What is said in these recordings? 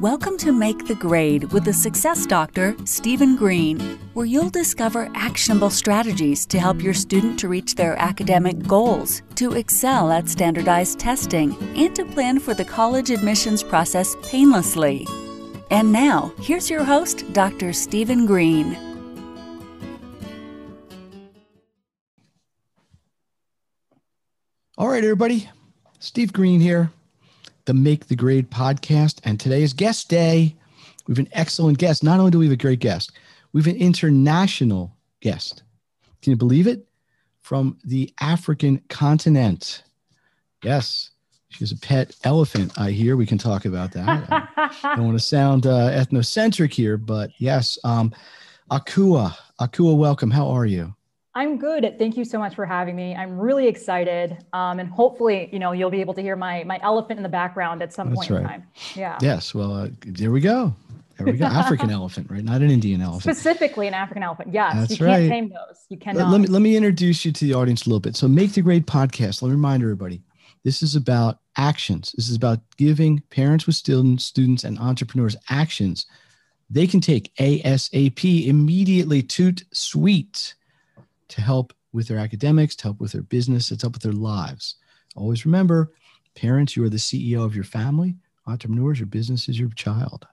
Welcome to Make the Grade with the Success Doctor, Stephen Green, where you'll discover actionable strategies to help your student to reach their academic goals, to excel at standardized testing, and to plan for the college admissions process painlessly. And now, here's your host, Dr. Stephen Green. All right, everybody. Steve Green here, the Make the Grade podcast. And today is guest day. We have an excellent guest. Not only do we have a great guest, we have an international guest. Can you believe it? From the African continent. Yes, she's a pet elephant, I hear. We can talk about that. I don't want to sound ethnocentric here, but yes. Akua, welcome. How are you? I'm good. Thank you so much for having me. I'm really excited. And hopefully, you'll be able to hear my elephant in the background at some point in time. Yeah. Yes. Well, there we go. African elephant, right? Not an Indian elephant. Specifically an African elephant. Yes. That's you right. Can't tame those. You cannot. Let me introduce you to the audience a little bit. So Make the Grade podcast. Let me remind everybody, this is about actions. This is about giving parents with students and entrepreneurs actions they can take ASAP, immediately, toot sweet, to help with their academics, to help with their business, to help with their lives. Always remember, parents, you are the CEO of your family. Entrepreneurs, your business is your child.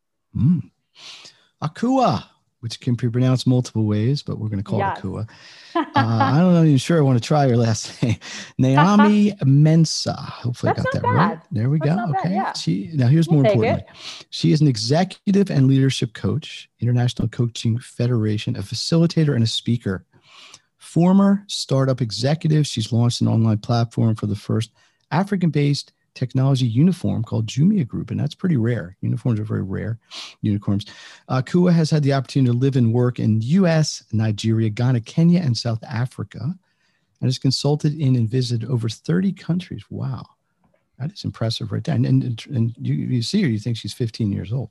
Akua, which can be pronounced multiple ways, but we're going to call it Akua. I'm not even sure I want to try your last name. Naomi Mensah. Hopefully I got that right. There we go. Okay. Now here's more importantly. She is an executive and leadership coach, International Coaching Federation, a facilitator and a speaker. Former startup executive, she's launched an online platform for the first African-based technology uniform called Jumia Group, and that's pretty rare. Uniforms are very rare, unicorns. Kua has had the opportunity to live and work in U.S., Nigeria, Ghana, Kenya, and South Africa, and has consulted in and visited over 30 countries. Wow. That is impressive right there. And you see her, you think she's 15 years old.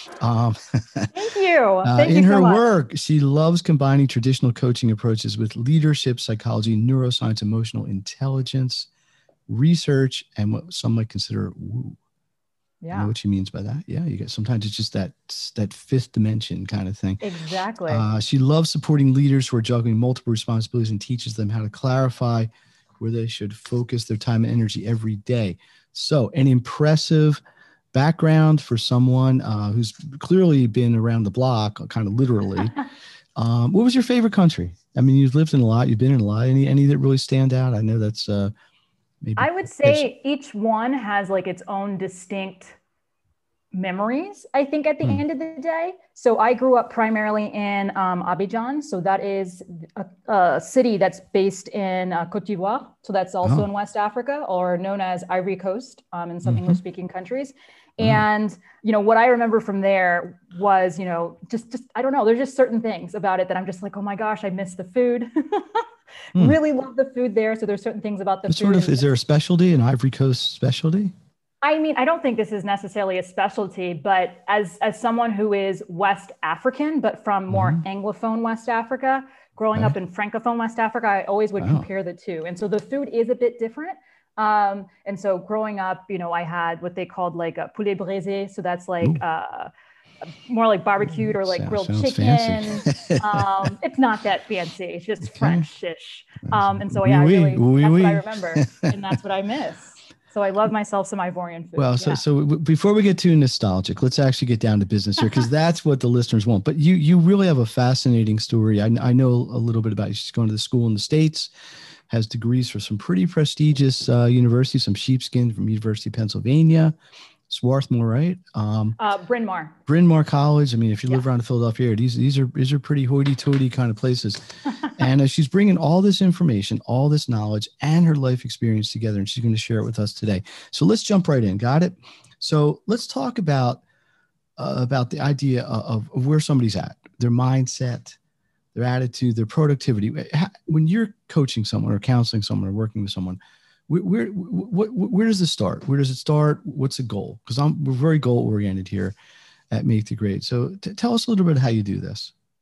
Thank you. In her work, she loves combining traditional coaching approaches with leadership, psychology, neuroscience, emotional intelligence, research, and what some might consider woo. Yeah. You know what she means by that? Yeah, you get sometimes it's just that fifth dimension kind of thing. Exactly. She loves supporting leaders who are juggling multiple responsibilities and teaches them how to clarify where they should focus their time and energy every day. So an impressive background for someone who's clearly been around the block, kind of literally. What was your favorite country? I mean, you've lived in a lot, you've been in a lot. Any that really stand out? I know that's maybe. I would say each one has like its own distinct memories, I think, at the end of the day. So I grew up primarily in Abidjan. So that is a city that's based in Côte d'Ivoire. So that's also in West Africa, or known as Ivory Coast in some English speaking countries. And, what I remember from there was, just, I don't know, there's just certain things about it that I'm just like, oh my gosh, I miss the food. Really love the food there. So there's certain things about the food. Is there a specialty, an Ivory Coast specialty? I mean, I don't think this is necessarily a specialty, but as someone who is West African, but from more Anglophone West Africa, growing up in Francophone West Africa, I always would compare the two. And so the food is a bit different. And so growing up, I had what they called like a poulet braisé. So that's like more like barbecued or like grilled chicken. It's not that fancy. It's just French-ish. And so that's what I remember. And that's what I miss. So I love myself some Ivorian food. Well, so before we get too nostalgic, let's actually get down to business here, because that's what the listeners want. But you really have a fascinating story. I know a little bit about you. She's going to the school in the States, has degrees from some pretty prestigious universities, some sheepskin from University of Pennsylvania, Swarthmore, right? Bryn Mawr College. I mean, if you live around the Philadelphia area, these are pretty hoity-toity kind of places. And she's bringing all this information, all this knowledge, and her life experience together, and she's going to share it with us today. So let's jump right in. Got it? So let's talk about the idea of where somebody's at, their mindset, their attitude, their productivity. When you're coaching someone or counseling someone or working with someone, where does this start? Where does it start? What's the goal? Because we're very goal oriented here at Make the Grade. So tell us a little bit how you do this.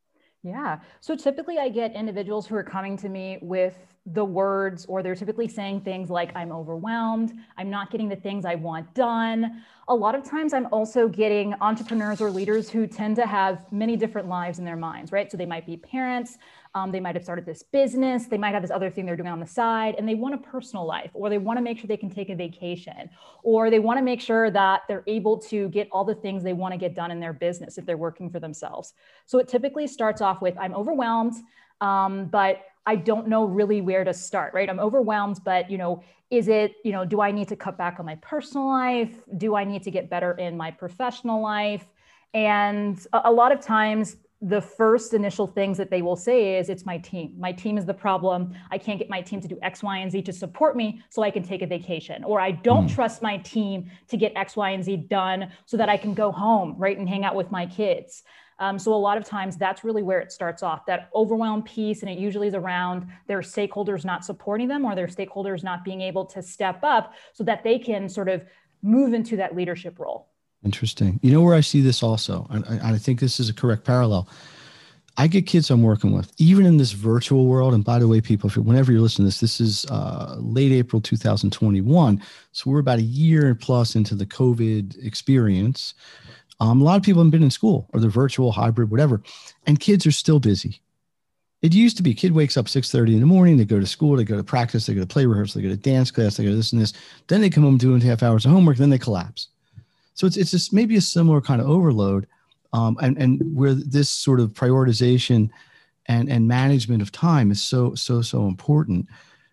Yeah. So typically I get individuals who are coming to me with the words, or they're typically saying things like, I'm overwhelmed, I'm not getting the things I want done. A lot of times I'm also getting entrepreneurs or leaders who tend to have many different lives in their minds, right? So they might be parents, they might have started this business, they might have this other thing they're doing on the side, and they want a personal life, or they want to make sure they can take a vacation, or they want to make sure that they're able to get all the things they want to get done in their business if they're working for themselves. So it typically starts off with, I'm overwhelmed, but I don't know really where to start, right? I'm overwhelmed, but is it, do I need to cut back on my personal life? Do I need to get better in my professional life? And a lot of times the first initial things that they will say is, it's my team. My team is the problem. I can't get my team to do X, Y, and Z to support me so I can take a vacation. Or I don't trust my team to get X, Y, and Z done so that I can go home, right, and hang out with my kids. So a lot of times that's really where it starts off, that overwhelmed piece. And it usually is around their stakeholders not supporting them, or their stakeholders not being able to step up so that they can sort of move into that leadership role. Interesting. You know where I see this also, and I think this is a correct parallel. I get kids I'm working with, even in this virtual world. And by the way, people, whenever you're listening to this is late April 2021. So we're about a year plus into the COVID experience. A lot of people haven't been in school, or they're virtual, hybrid, whatever, and kids are still busy. It used to be kid wakes up 6:30 in the morning, they go to school, they go to practice, they go to play rehearsal, they go to dance class, they go to this and this. Then they come home 2.5 hours of homework, then they collapse. So it's just maybe a similar kind of overload, and where this sort of prioritization and management of time is so important.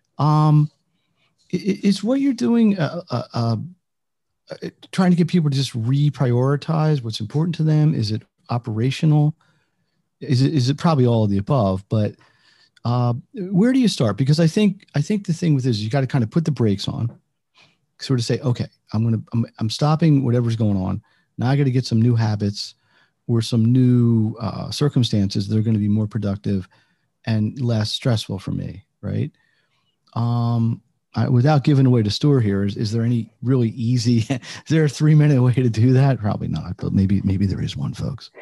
Is what you're doing trying to get people to just reprioritize what's important to them? Is it operational? Is it probably all of the above? But where do you start? Because I think the thing with this is you got to kind of put the brakes on, sort of say, okay, I'm stopping whatever's going on. Now I got to get some new habits or some new circumstances that are going to be more productive and less stressful for me, right? Without giving away the store here, is there any really easy, is there a 3-minute way to do that? Probably not, but maybe there is one, folks.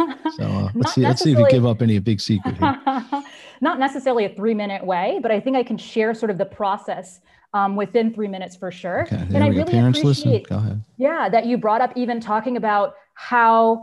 So let's see if you give up any big secret here. Not necessarily a 3-minute way, but I think I can share sort of the process within 3 minutes for sure. Okay, and I really Parents appreciate, Go ahead. Yeah, that you brought up even talking about how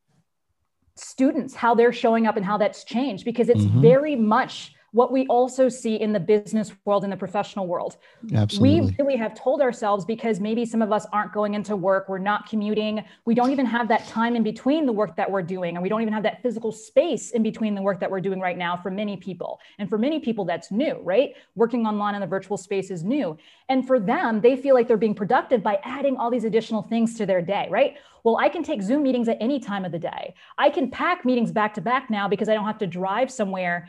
students, how they're showing up and how that's changed, because it's very much what we also see in the business world and the professional world. Absolutely. We really have told ourselves, because maybe some of us aren't going into work, we're not commuting, we don't even have that time in between the work that we're doing, and we don't even have that physical space in between the work that we're doing right now for many people. And for many people, that's new, right? Working online in the virtual space is new. And for them, they feel like they're being productive by adding all these additional things to their day, right? Well, I can take Zoom meetings at any time of the day. I can pack meetings back to back now because I don't have to drive somewhere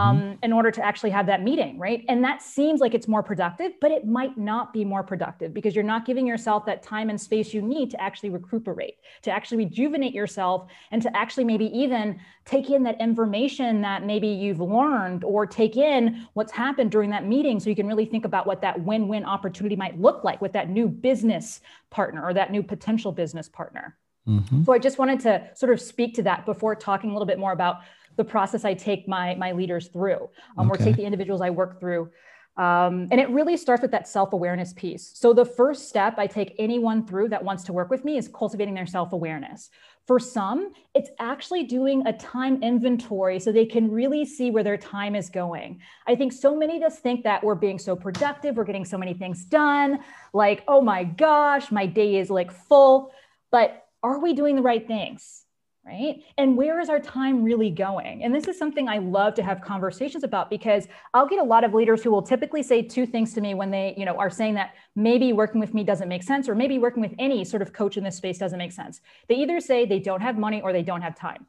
in order to actually have that meeting, right? And that seems like it's more productive, but it might not be more productive, because you're not giving yourself that time and space you need to actually recuperate, to actually rejuvenate yourself, and to actually maybe even take in that information that maybe you've learned, or take in what's happened during that meeting, so you can really think about what that win-win opportunity might look like with that new business partner or that new potential business partner. So I just wanted to sort of speak to that before talking a little bit more about the process I take my leaders through, or take the individuals I work through. And it really starts with that self-awareness piece. So the first step I take anyone through that wants to work with me is cultivating their self-awareness. For some, it's actually doing a time inventory so they can really see where their time is going. I think so many of us think that we're being so productive, we're getting so many things done, like, oh my gosh, my day is like full, but are we doing the right things? Right? And where is our time really going? And this is something I love to have conversations about, because I'll get a lot of leaders who will typically say two things to me when they, are saying that maybe working with me doesn't make sense, or maybe working with any sort of coach in this space doesn't make sense. They either say they don't have money or they don't have time.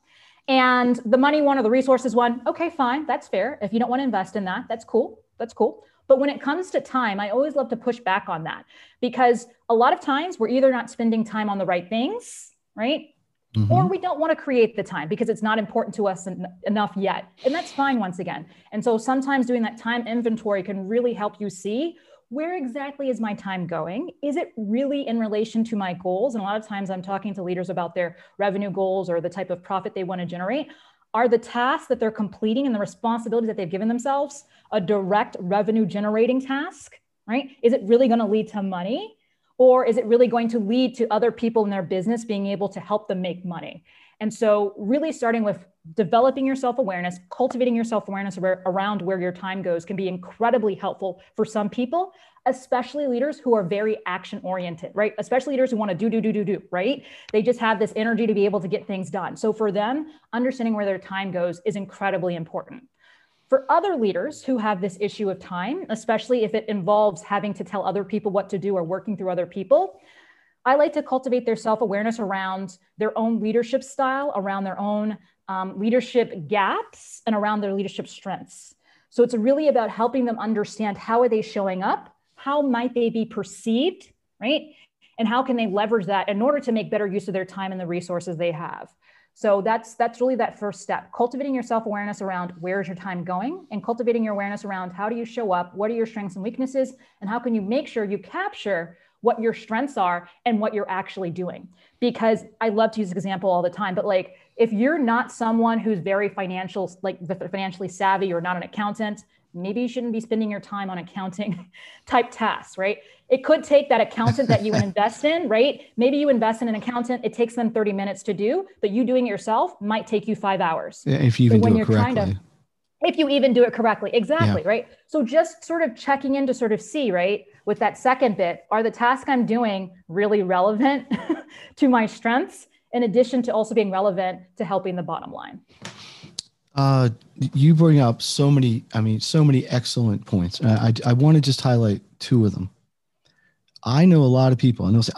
And the money one or the resources one, okay, fine, that's fair. If you don't want to invest in that, that's cool. That's cool. But when it comes to time, I always love to push back on that, because a lot of times we're either not spending time on the right things, right? Or we don't want to create the time because it's not important to us enough yet. And that's fine once again. And so sometimes doing that time inventory can really help you see, where exactly is my time going? Is it really in relation to my goals? And a lot of times I'm talking to leaders about their revenue goals or the type of profit they want to generate. Are the tasks that they're completing and the responsibilities that they've given themselves a direct revenue generating task, right? Is it really going to lead to money? Or is it really going to lead to other people in their business being able to help them make money? And so really starting with developing your self-awareness, cultivating your self-awareness around where your time goes can be incredibly helpful for some people, especially leaders who are very action-oriented, right? Especially leaders who want to do, right? They just have this energy to be able to get things done. So for them, understanding where their time goes is incredibly important. For other leaders who have this issue of time, especially if it involves having to tell other people what to do or working through other people, I like to cultivate their self-awareness around their own leadership style, around their own leadership gaps, and around their leadership strengths. So it's really about helping them understand, how are they showing up? How might they be perceived, right? And how can they leverage that in order to make better use of their time and the resources they have? So that's really that first step, cultivating your self-awareness around where is your time going, and cultivating your awareness around how do you show up, what are your strengths and weaknesses, and how can you make sure you capture what your strengths are and what you're actually doing. Because I love to use this example all the time, but like, if you're not someone who's very financially savvy, or not an accountant, maybe you shouldn't be spending your time on accounting type tasks, right? It could take that accountant that you invest in, right? Maybe you invest in an accountant, it takes them 30 minutes to do, but you doing it yourself might take you 5 hours. Yeah, if you even do it correctly. If you even do it correctly. Exactly. Yeah. Right. So just sort of checking in to sort of see, right, with that second bit, are the tasks I'm doing really relevant to my strengths, in addition to also being relevant to helping the bottom line? You bring up so many excellent points. I want to just highlight two of them. I know a lot of people, and they'll say,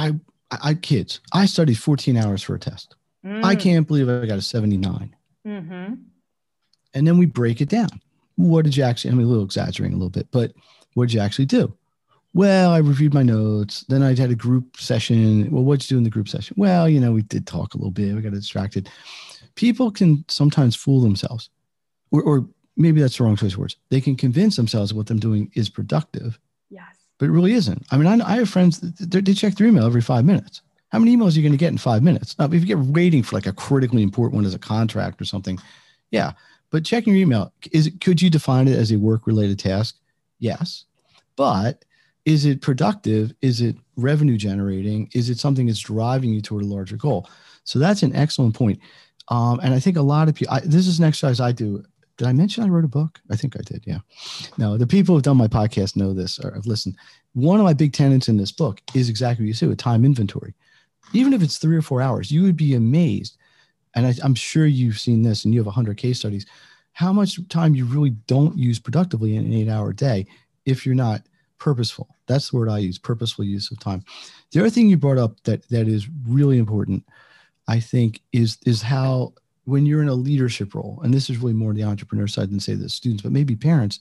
kids, I studied 14 hours for a test. I can't believe I got a 79. Mm-hmm. And then we break it down. What did you actually, a little exaggerating a little bit, but what did you actually do? Well, I reviewed my notes. Then I had a group session. Well, what'd you do in the group session? Well, we did talk a little bit. We got distracted. People can sometimes fool themselves, or maybe that's the wrong choice of words. They can convince themselves what they're doing is productive. Yes. But it really isn't. I have friends that they check their email every 5 minutes. How many emails are you going to get in 5 minutes? Now, if you get waiting for like a critically important one as a contract or something, yeah. But checking your email, could you define it as a work-related task? Yes. But is it productive? Is it revenue generating? Is it something that's driving you toward a larger goal? So that's an excellent point. And I think a lot of people, this is an exercise I do. Did I mention I wrote a book? I think I did. Yeah. No, the people who've done my podcast know this or have listened. One of my big tenets in this book is exactly what you said, a time inventory. Even if it's 3 or 4 hours, you would be amazed. And I'm sure you've seen this, and you have 100 case studies, how much time you really don't use productively in an 8-hour day if you're not purposeful. That's the word I use, purposeful use of time. The other thing you brought up that is really important, I think, is how when you're in a leadership role, and this is really more the entrepreneur side than say the students, but maybe parents,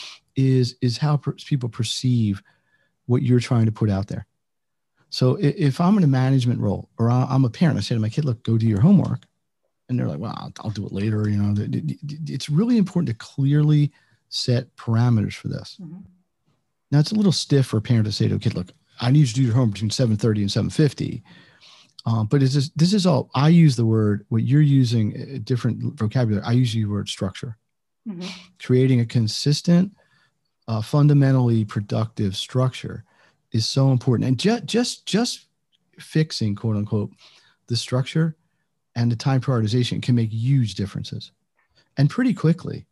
is how people perceive what you're trying to put out there. So if I'm in a management role, or I'm a parent, I say to my kid, look, go do your homework. And they're like, well, I'll do it later. It's really important to clearly set parameters for this. Mm-hmm. Now, it's a little stiff for a parent to say to a kid, look, I need you to do your homework between 7:30 and 7:50. But this is all, I use the word, what you're using, a different vocabulary. I use the word structure. Mm-hmm. Creating a consistent, fundamentally productive structure is so important. And just fixing, quote unquote, the structure and the time prioritization can make huge differences, and pretty quickly.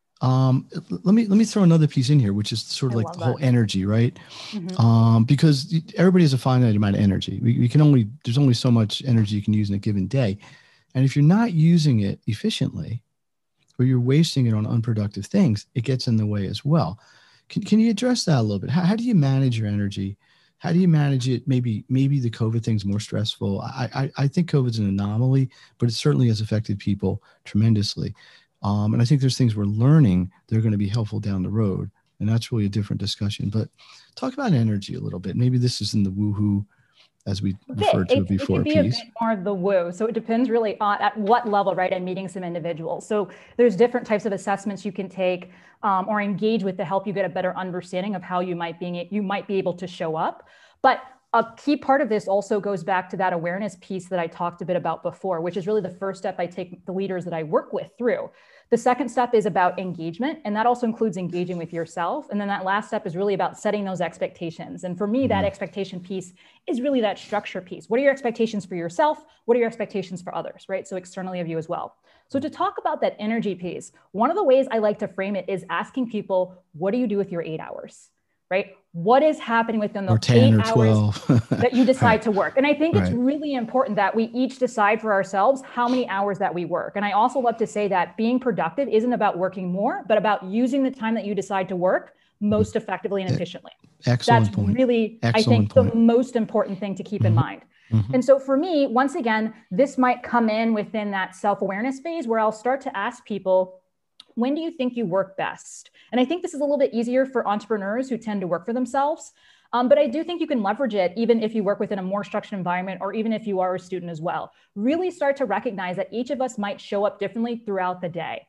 Let me throw another piece in here, which is sort of like the whole energy, right? Mm-hmm. Because everybody has a finite amount of energy. There's only so much energy you can use in a given day. And if you're not using it efficiently, or you're wasting it on unproductive things, it gets in the way as well. Can you address that a little bit? How do you manage your energy? How do you manage it? Maybe the COVID thing's more stressful. I think COVID's an anomaly, but it certainly has affected people tremendously. And I think there's things we're learning that are going to be helpful down the road. And that's really a different discussion. But talk about energy a little bit. Maybe this is in the woohoo, as we referred to it before. It could be a bit more of the woo. So it depends really on at what level, right? I'm meeting some individuals. So there's different types of assessments you can take or engage with to help you get a better understanding of how you might be able to show up. But a key part of this also goes back to that awareness piece that I talked a bit about before, which is really the first step I take the leaders that I work with through. The second step is about engagement, and that also includes engaging with yourself. And then that last step is really about setting those expectations. And for me, that expectation piece is really that structure piece. What are your expectations for yourself? What are your expectations for others, right? So externally of you as well. So to talk about that energy piece, one of the ways I like to frame it is asking people, what do you do with your 8 hours? Right? What is happening within the 8 hours that you decide to work? And I think it's really important that we each decide for ourselves how many hours that we work. And I also love to say that being productive isn't about working more, but about using the time that you decide to work most effectively and efficiently. Excellent That's point. really, I think, the most important thing to keep in mind. And so for me, once again, this might come in within that self-awareness phase where I'll start to ask people, when do you think you work best? And I think this is a little bit easier for entrepreneurs who tend to work for themselves. But I do think you can leverage it even if you work within a more structured environment, or even if you are a student as well. Really start to recognize that each of us might show up differently throughout the day.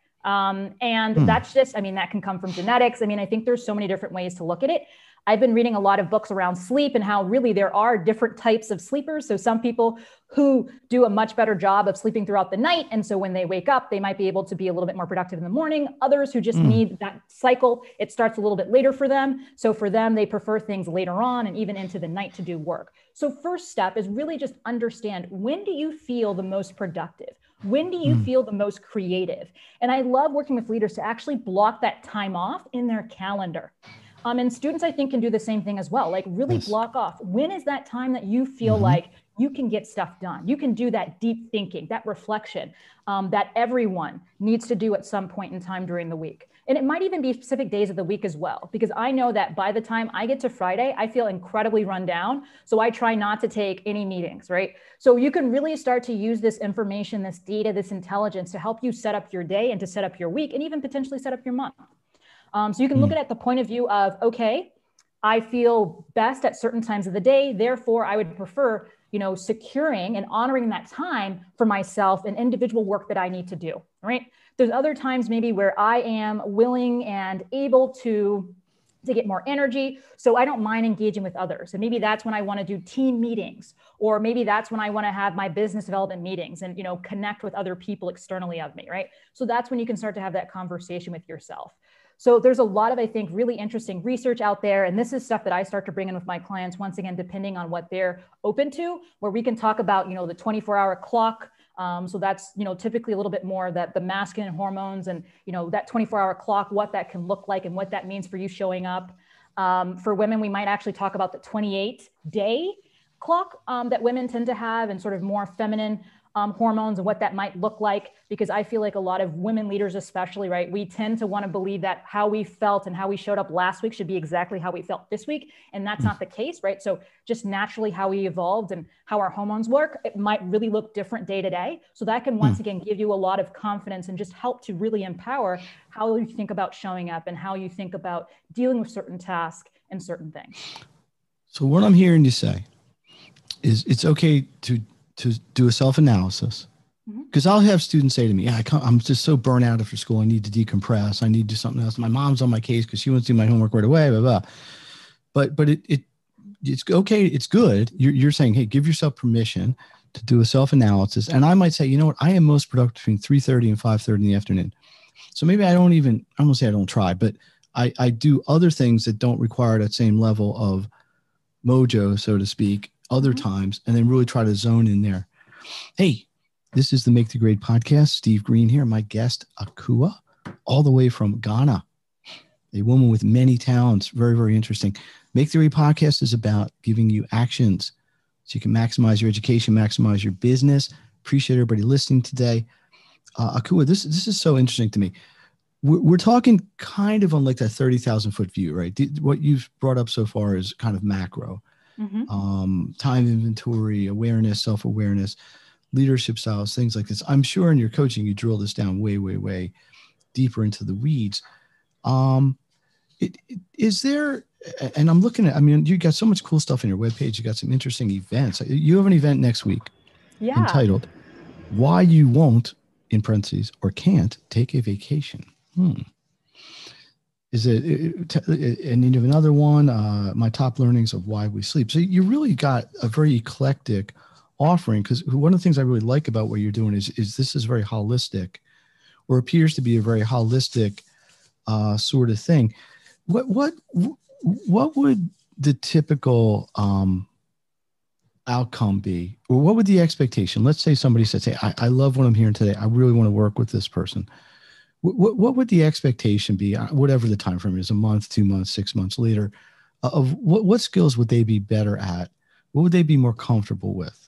That's just, I mean, that can come from genetics. I mean, I think there's so many different ways to look at it. I've been reading a lot of books around sleep and how really there are different types of sleepers. So some people who do a much better job of sleeping throughout the night. And so when they wake up, they might be able to be a little bit more productive in the morning. Others who just need that cycle, it starts a little bit later for them. So for them, they prefer things later on and even into the night to do work. So first step is really just understand, when do you feel the most productive? When do you feel the most creative? And I love working with leaders to actually block that time off in their calendar. And students, I think, can do the same thing as well. Like really block off. When is that time that you feel like you can get stuff done? You can do that deep thinking, that reflection that everyone needs to do at some point in time during the week. And it might even be specific days of the week as well, because I know that by the time I get to Friday, I feel incredibly run down. So I try not to take any meetings, right? So you can really start to use this information, this data, this intelligence to help you set up your day and to set up your week and even potentially set up your month. So you can look at it at the point of view of, okay, I feel best at certain times of the day. Therefore, I would prefer, securing and honoring that time for myself and individual work that I need to do, right? There's other times maybe where I am willing and able to get more energy. So I don't mind engaging with others. And maybe that's when I want to do team meetings, or maybe that's when I want to have my business development meetings and, connect with other people externally of me, right? So that's when you can start to have that conversation with yourself. So there's a lot of, I think, really interesting research out there. And this is stuff that I start to bring in with my clients, once again, depending on what they're open to, where we can talk about, the 24-hour clock. So that's, typically a little bit more that the masculine hormones and, that 24-hour clock, what that can look like and what that means for you showing up. For women, we might actually talk about the 28-day clock that women tend to have, and sort of more feminine hormones and what that might look like, because I feel like a lot of women leaders, especially, right, we tend to want to believe that how we felt and how we showed up last week should be exactly how we felt this week. And that's not the case, right? So just naturally how we evolved and how our hormones work, it might really look different day to day. So that can once again give you a lot of confidence and just help to really empower how you think about showing up and how you think about dealing with certain tasks and certain things. So what I'm hearing you say is it's okay to do a self-analysis, because I'll have students say to me, I'm just so burnt out after school. I need to decompress. I need to do something else. My mom's on my case because she wants to do my homework right away, blah, blah. But it's okay. It's good. You're saying, hey, give yourself permission to do a self-analysis. And I might say, you know what? I am most productive between 3:30 and 5:30 in the afternoon. So maybe I won't say I don't try, but I do other things that don't require that same level of mojo, so to speak, other times, and then really try to zone in there. Hey, this is the Make the Grade podcast. Steve Green here. My guest, Akua, all the way from Ghana, a woman with many talents. Very, very interesting. Make the Grade podcast is about giving you actions so you can maximize your education, maximize your business. Appreciate everybody listening today. Akua, this is so interesting to me. We're talking kind of on like that 30,000 foot view, right? What you've brought up so far is kind of macro. Time inventory, awareness, self-awareness, leadership styles, things like this. I'm sure in your coaching, you drill this down way, way, way deeper into the weeds. Is there, and I'm looking at, you got so much cool stuff in your webpage. You got some interesting events. You have an event next week entitled Why You Won't, in parentheses, or Can't Take a Vacation. Is it, and you have another one, my top learnings of why we sleep. So you really got a very eclectic offering, because one of the things I really like about what you're doing is this is very holistic, or appears to be a very holistic sort of thing. What would the typical outcome be, or what would the expectation? Let's say somebody says, "Hey, I love what I'm hearing today. I really want to work with this person." What would the expectation be, whatever the time frame is, a month, 2 months, 6 months later, of what skills would they be better at? What would they be more comfortable with,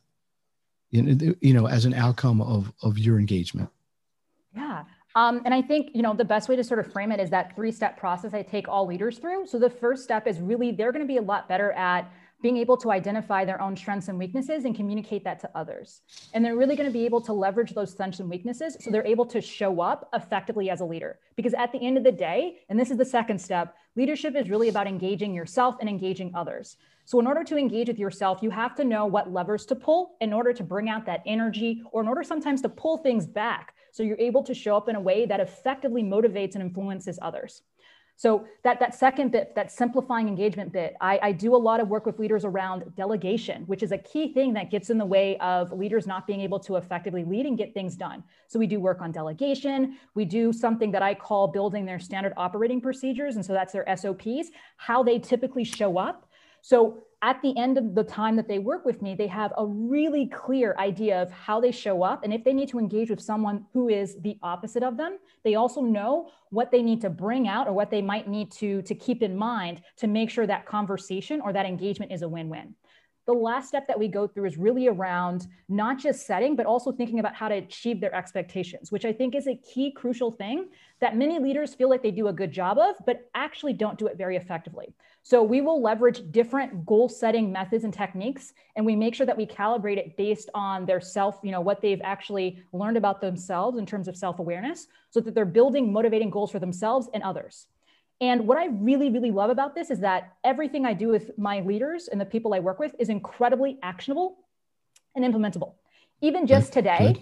as an outcome of your engagement? Yeah. And I think, the best way to sort of frame it is that 3-step process I take all leaders through. So the first step is really, they're going to be a lot better at being able to identify their own strengths and weaknesses and communicate that to others. And they're really going to be able to leverage those strengths and weaknesses so they're able to show up effectively as a leader. Because at the end of the day, and this is the second step, leadership is really about engaging yourself and engaging others. So in order to engage with yourself, you have to know what levers to pull in order to bring out that energy, or in order sometimes to pull things back so you're able to show up in a way that effectively motivates and influences others. So that second bit, that simplifying engagement bit, I do a lot of work with leaders around delegation, which is a key thing that gets in the way of leaders not being able to effectively lead and get things done. So we do work on delegation. We do something that I call building their standard operating procedures. And so that's their SOPs, how they typically show up. So at the end of the time that they work with me, they have a really clear idea of how they show up. And if they need to engage with someone who is the opposite of them, they also know what they need to bring out or what they might need to keep in mind to make sure that conversation or that engagement is a win-win. The last step that we go through is really around not just setting, but also thinking about how to achieve their expectations, which I think is a key crucial thing that many leaders feel like they do a good job of, but actually don't do it very effectively. So we will leverage different goal setting methods and techniques, and we make sure that we calibrate it based on their self, what they've actually learned about themselves in terms of self-awareness, so that they're building motivating goals for themselves and others. And what I really, really love about this is that everything I do with my leaders and the people I work with is incredibly actionable and implementable. Even just today,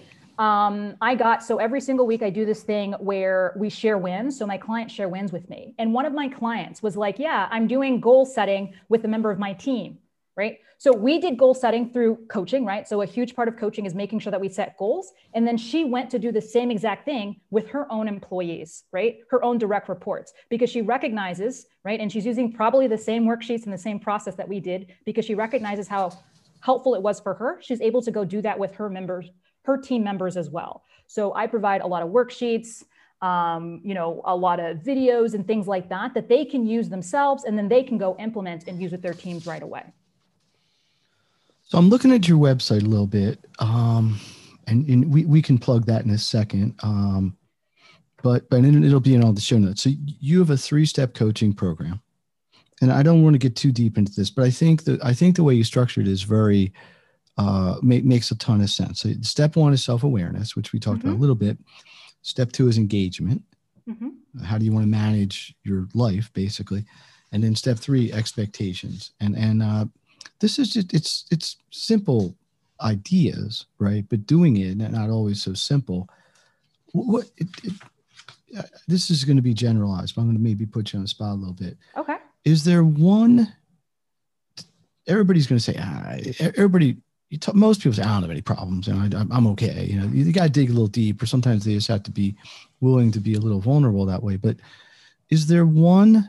so every single week I do this thing where we share wins. So my clients share wins with me. And one of my clients was like, yeah, I'm doing goal setting with a member of my team, right? So we did goal setting through coaching, right? So a huge part of coaching is making sure that we set goals. And then she went to do the same exact thing with her own employees, right? Her own direct reports, because she recognizes, right? And she's using probably the same worksheets and the same process that we did, because she recognizes how helpful it was for her. She's able to go do that with her members, her team members as well. So I provide a lot of worksheets, a lot of videos and things like that they can use themselves, and then they can go implement and use with their teams right away. So I'm looking at your website a little bit, and we can plug that in a second, but it'll be in all the show notes. So you have a 3-step coaching program, and I don't want to get too deep into this, but I think the way you structured it is very makes a ton of sense. So step 1 is self-awareness, which we talked about a little bit. Step 2 is engagement. How do you want to manage your life, basically? And then step 3, expectations. And this is just, it's simple ideas, right? But doing it, not always so simple. This is going to be generalized, but I'm going to maybe put you on the spot a little bit. Okay. Is there one, everybody's going to say, most people say, I don't have any problems, and I'm okay. You got to dig a little deep, or sometimes they just have to be willing to be a little vulnerable that way. But is there one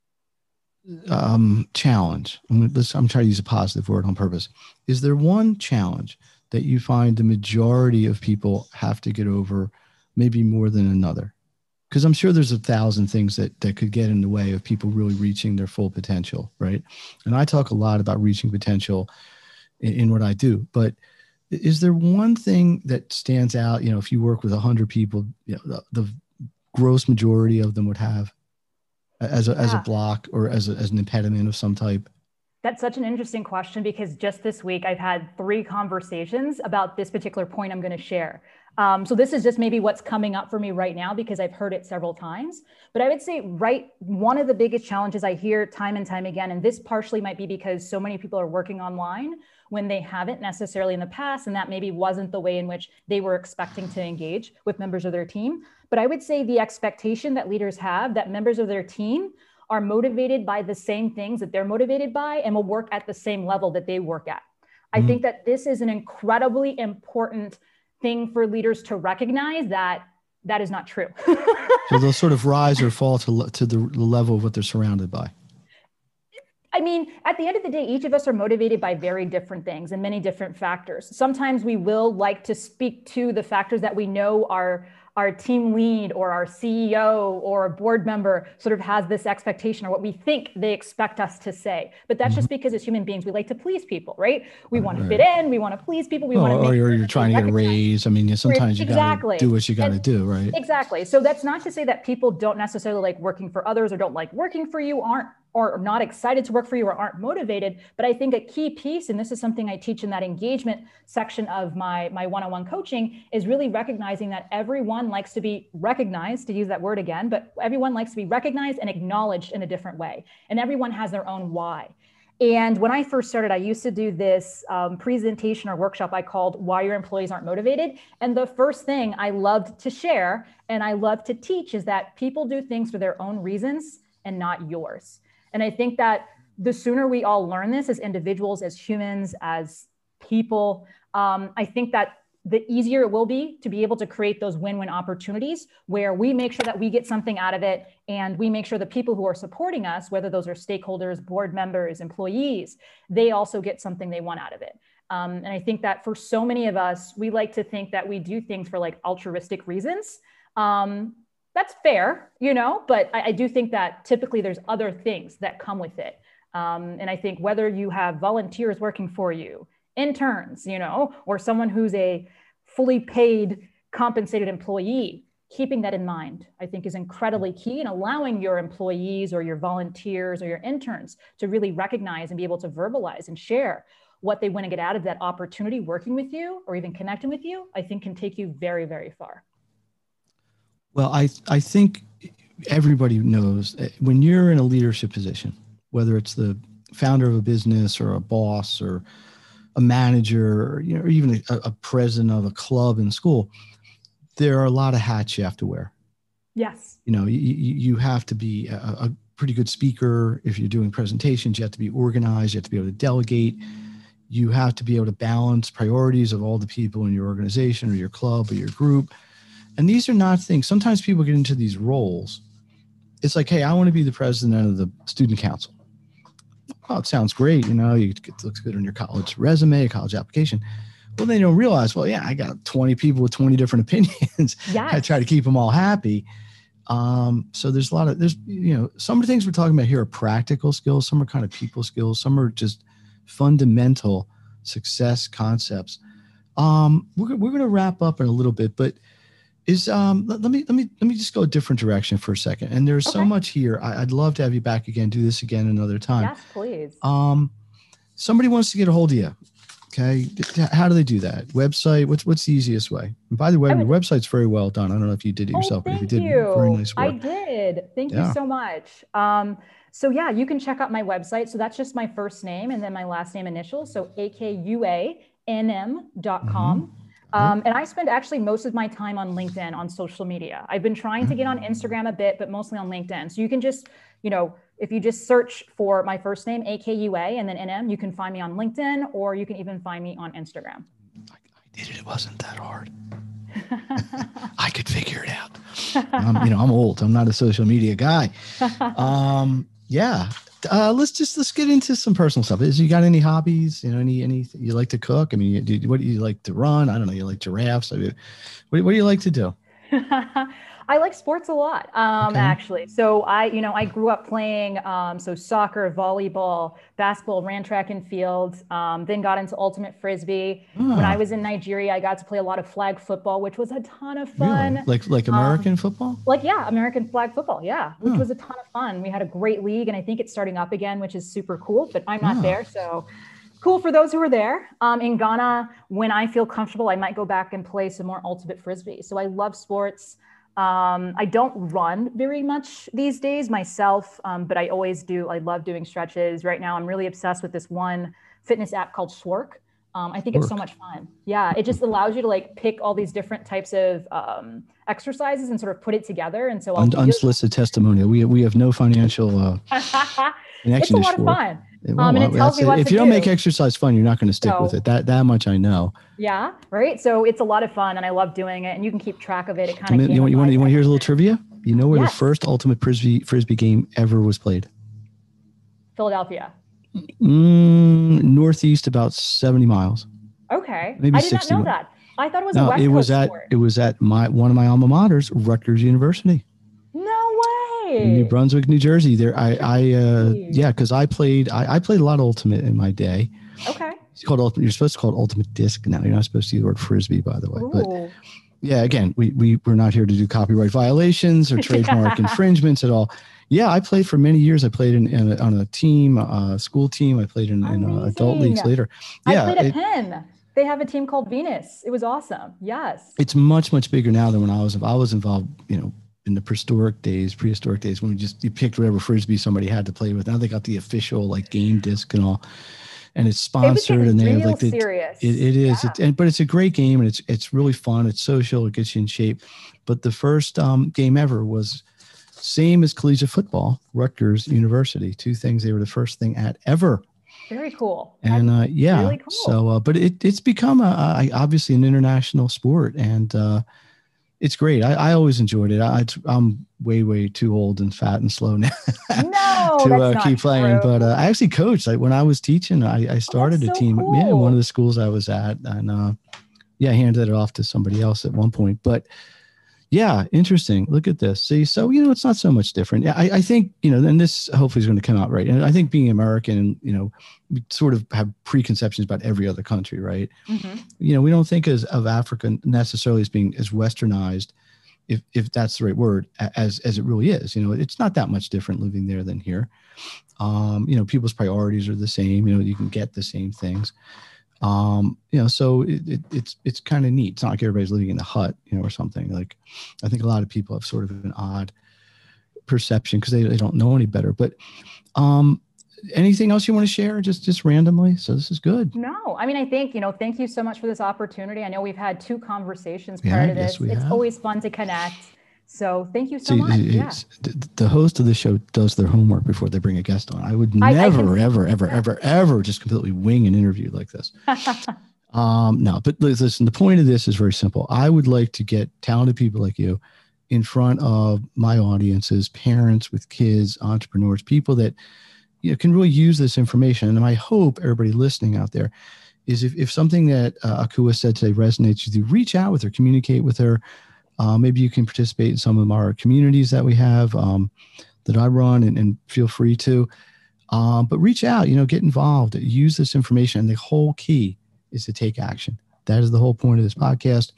challenge? I'm trying to use a positive word on purpose. Is there one challenge that you find the majority of people have to get over, maybe more than another? Because I'm sure there's 1,000 things that could get in the way of people really reaching their full potential, right? And I talk a lot about reaching potential in what I do, but is there one thing that stands out? If you work with 100 people, the gross majority of them would have as a block or as an impediment of some type? That's such an interesting question, because just this week I've had 3 conversations about this particular point I'm going to share. So this is just maybe what's coming up for me right now, because I've heard it several times. But I would say one of the biggest challenges I hear time and time again, and this partially might be because so many people are working online when they haven't necessarily in the past, and that maybe wasn't the way in which they were expecting to engage with members of their team. But I would say the expectation that leaders have that members of their team are motivated by the same things that they're motivated by and will work at the same level that they work at. I think that this is an incredibly important thing for leaders to recognize that that is not true. So they'll sort of rise or fall to the level of what they're surrounded by. I mean, at the end of the day, each of us are motivated by very different things and many different factors. Sometimes we will like to speak to the factors that we know our team lead or our CEO or a board member sort of has this expectation or what we think they expect us to say. But that's just because as human beings, we like to please people, right? We want to fit in, we want to please people. We want to or you're trying to get a raise. I mean, sometimes you got to do what you got to do, right? Exactly. So that's not to say that people don't necessarily like working for others or don't like working for you, or not excited to work for you or aren't motivated. But I think a key piece, and this is something I teach in that engagement section of my one-on-one coaching, is really recognizing that everyone likes to be recognized, to use that word again, but everyone likes to be recognized and acknowledged in a different way. And everyone has their own why. And when I first started, I used to do this presentation or workshop I called Why Your Employees Aren't Motivated. And the first thing I loved to share and I love to teach is that people do things for their own reasons and not yours. And I think that the sooner we all learn this as individuals, as humans, as people, I think that the easier it will be to be able to create those win-win opportunities where we make sure that we get something out of it. And we make sure the people who are supporting us, whether those are stakeholders, board members, employees, they also get something they want out of it. And I think that for so many of us, we like to think that we do things for like altruistic reasons. That's fair, but I do think that typically there's other things that come with it. And I think whether you have volunteers working for you, interns, or someone who's a fully paid, compensated employee, keeping that in mind, I think is incredibly key, and allowing your employees or your volunteers or your interns to really recognize and be able to verbalize and share what they want to get out of that opportunity working with you or even connecting with you, I think can take you very, very far. Well, I think everybody knows that when you're in a leadership position, whether it's the founder of a business or a boss or a manager, or even a president of a club in school, there are a lot of hats you have to wear. Yes. You have to be a pretty good speaker. If you're doing presentations, you have to be organized. You have to be able to delegate. You have to be able to balance priorities of all the people in your organization or your club or your group. And these are not things, sometimes people get into these roles. It's like, hey, I want to be the president of the student council. Oh, it sounds great. It looks good on your college resume, college application. Well, they don't realize, well, yeah, I got 20 people with 20 different opinions. Yes. I try to keep them all happy. So there's some of the things we're talking about here are practical skills. Some are kind of people skills. Some are just fundamental success concepts. We're going to wrap up in a little bit, but let me just go a different direction for a second. And there's so much here. I'd love to have you back again, do this again another time. Yes, please. Somebody wants to get a hold of you. Okay. How do they do that? Website? What's the easiest way? And by the way, your website's very well done. I don't know if you did it yourself, but if you did, very nice work. I did. Thank you so much. So yeah, you can check out my website. So that's just my first name and then my last name initials. So akuanm.com. And I spend actually most of my time on LinkedIn, on social media. I've been trying to get on Instagram a bit, but mostly on LinkedIn. So you can just, if you just search for my first name, AKUA, and then NM, you can find me on LinkedIn, or you can even find me on Instagram. I did it. It wasn't that hard. I could figure it out. I'm old. I'm not a social media guy. Yeah. Let's get into some personal stuff. You got any hobbies? Any you like to cook? I mean, what do you like to run? I don't know. You like giraffes? What do you like to do? I like sports a lot, actually. So I grew up playing soccer, volleyball, basketball, ran track and field, then got into ultimate frisbee. When I was in Nigeria, I got to play a lot of flag football, which was a ton of fun. Really? Like American football? American flag football. Yeah, which was a ton of fun. We had a great league, and I think it's starting up again, which is super cool, but I'm not there. So cool for those who are there. In Ghana, when I feel comfortable, I might go back and play some more ultimate frisbee. So I love sports. I don't run very much these days myself, but I always do. I love doing stretches. Right now, I'm really obsessed with this one fitness app called Swork. I think it's so much fun. Yeah. It just allows you to like pick all these different types of exercises and sort of put it together. And so unsolicited testimonial. We have no financial it's a lot of fun. And it tells me what if you don't make exercise fun, you're not going to stick with it. That much I know. Yeah. Right. So it's a lot of fun and I love doing it, and you can keep track of it. It kind of you want to hear a little trivia? You know where the first ultimate frisbee game ever was played? Philadelphia. Northeast, about 70 miles. Okay. Maybe I did 60 not know that. I thought it was a West Coast sport. It was at one of my alma maters, Rutgers University. No way. In New Brunswick, New Jersey. There, because I played a lot of ultimate in my day. Okay. It's called ultimate. You're supposed to call it ultimate disc now. You're not supposed to use the word frisbee, by the way. Ooh. But yeah, again, we're not here to do copyright violations or trademark infringements at all. Yeah, I played for many years. I played on a team, school team. I played in adult leagues later. Yeah, I played at Penn. They have a team called Venus. It was awesome. Yes. It's much, much bigger now than when I was involved, in the prehistoric days when you picked whatever frisbee somebody had to play with. Now they got the official like game disc and all, and it's sponsored and they have like serious. It is. Yeah. But it's a great game and it's really fun. It's social. It gets you in shape. But the first game ever was same as collegiate football, Rutgers University. Two things. They were the first thing at ever. Very cool. And really cool. So, but it's become obviously an international sport, and it's great. I always enjoyed it. I'm way too old and fat and slow now to keep playing. But I actually coached. When I was teaching, I started a team. Cool. Yeah, one of the schools I was at, and I handed it off to somebody else at one point. But yeah, interesting. Look at this. See, so, it's not so much different. I think, and this hopefully is going to come out right. And I think being American, we sort of have preconceptions about every other country, right? Mm-hmm. We don't think of Africa necessarily as being as westernized, if that's the right word, as it really is. It's not that much different living there than here. People's priorities are the same. You can get the same things. So it's kind of neat. It's not like everybody's living in a hut, or something. Like, I think a lot of people have sort of an odd perception because they don't know any better. But anything else you want to share just randomly? So this is good. No, I mean, I think, thank you so much for this opportunity. I know we've had 2 conversations prior to this. It's always fun to connect. So thank you so much. Yeah. The host of the show does their homework before they bring a guest on. I would never, ever just completely wing an interview like this. No, but listen, the point of this is very simple. I would like to get talented people like you in front of my audiences, parents with kids, entrepreneurs, people that can really use this information. And my hope, everybody listening out there, is if something that Akua said today resonates with you, reach out with her, communicate with her. Maybe you can participate in some of our communities that we have that I run, and feel free to. But reach out, get involved, use this information. And the whole key is to take action. That is the whole point of this podcast.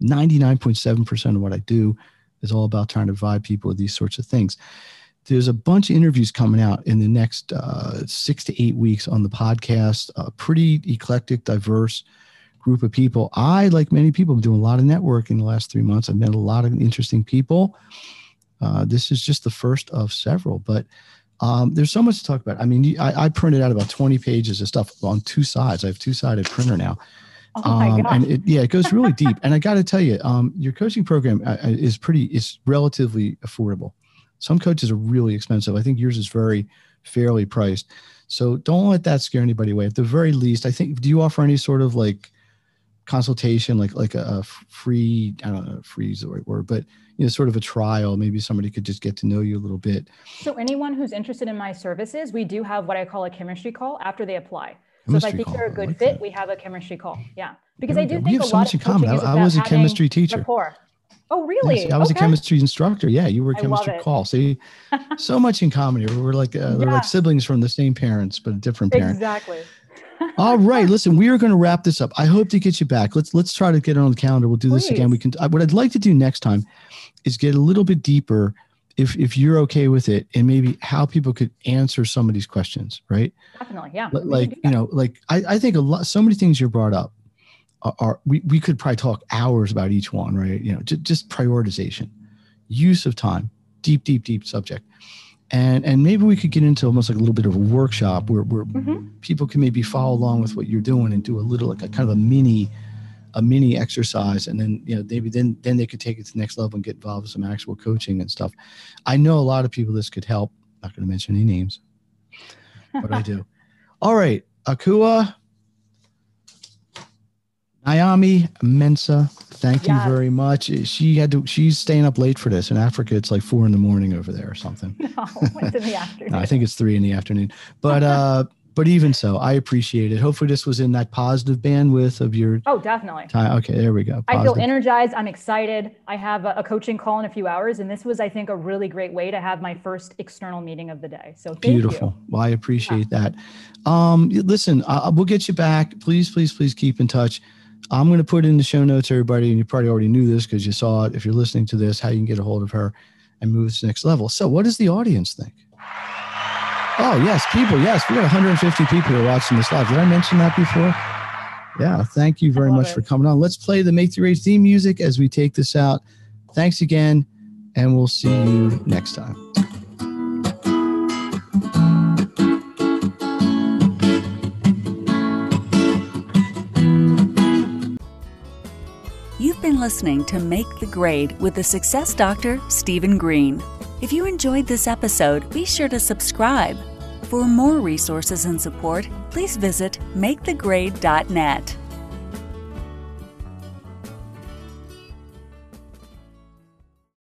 99.7% of what I do is all about trying to provide people with these sorts of things. There's a bunch of interviews coming out in the next 6 to 8 weeks on the podcast. A pretty eclectic, diverse group of people. I, like many people, have been doing a lot of networking in the last 3 months. I've met a lot of interesting people. This is just the first of several, but there's so much to talk about. I mean, I printed out about 20 pages of stuff on 2 sides. I have 2-sided printer now. Oh my God. And it goes really deep. And I got to tell you, your coaching program is relatively affordable. Some coaches are really expensive. I think yours is very fairly priced. So don't let that scare anybody away. At the very least, I think, do you offer any sort of like consultation, like a free, I don't know if free is the right word, but sort of a trial? Maybe somebody could just get to know you a little bit. So anyone who's interested in my services, we do have what I call a chemistry call after they apply. So if I think they're a good fit, we have a chemistry call. Yeah. Because I do think a lot of coaching is about I was a chemistry teacher. Rapport. Oh, really? Yes, I was a chemistry instructor. Yeah, you were a chemistry call. See, so much in common here. We're like siblings from the same parents, but a different parent. Exactly. All right. Listen, we are going to wrap this up. I hope to get you back. Let's try to get it on the calendar. We'll do this again. We can. What I'd like to do next time is get a little bit deeper, if you're okay with it, and maybe how people could answer some of these questions. Right. Definitely. Yeah. I think so many things you brought up we could probably talk hours about each one, right? Just prioritization, use of time, deep subject. And maybe we could get into almost like a little bit of a workshop where people can maybe follow along with what you're doing and do a little like a kind of a mini exercise, and then maybe then they could take it to the next level and get involved with some actual coaching and stuff. I know a lot of people this could help. Not going to mention any names, but I do. All right, Akua, Naomi Mensah, thank you very much. She's staying up late for this. In Africa, it's like 4 a.m. over there or something. No, it's in the afternoon. No, I think it's 3 p.m. But even so, I appreciate it. Hopefully this was in that positive bandwidth of your definitely time. Okay, there we go. Positive. I feel energized. I'm excited. I have a coaching call in a few hours, and this was, I think, a really great way to have my first external meeting of the day. So beautiful. Well, I appreciate that. Listen, we'll get you back. Please keep in touch. I'm going to put in the show notes, everybody, and you probably already knew this because you saw it. If you're listening to this, how you can get a hold of her and move to the next level. So what does the audience think? Oh, yes, people. Yes, we got 150 people who are watching this live. Did I mention that before? Yeah, thank you very much for coming on. Let's play the Make the Grade theme music as we take this out. Thanks again, and we'll see you next time. You've been listening to Make the Grade with the Success Doctor, Stephen Green. If you enjoyed this episode, be sure to subscribe. For more resources and support, please visit makethegrade.net.